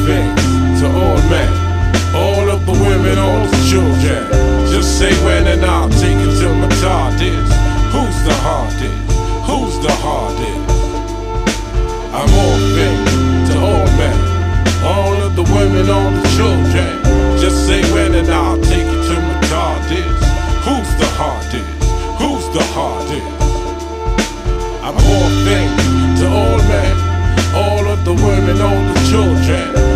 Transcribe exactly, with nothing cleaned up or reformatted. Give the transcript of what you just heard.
things to all men, all of the women, all the children. Just say when and I'll take it to my TARDIS. Who's the hardest? Who's the hardest? I'm all things to all men, all of the women, all the children. Just say when and I'll take it to my TARDIS. Who's the hardest? Who's the hardest? I'm all things to all men, all of the women, all the children.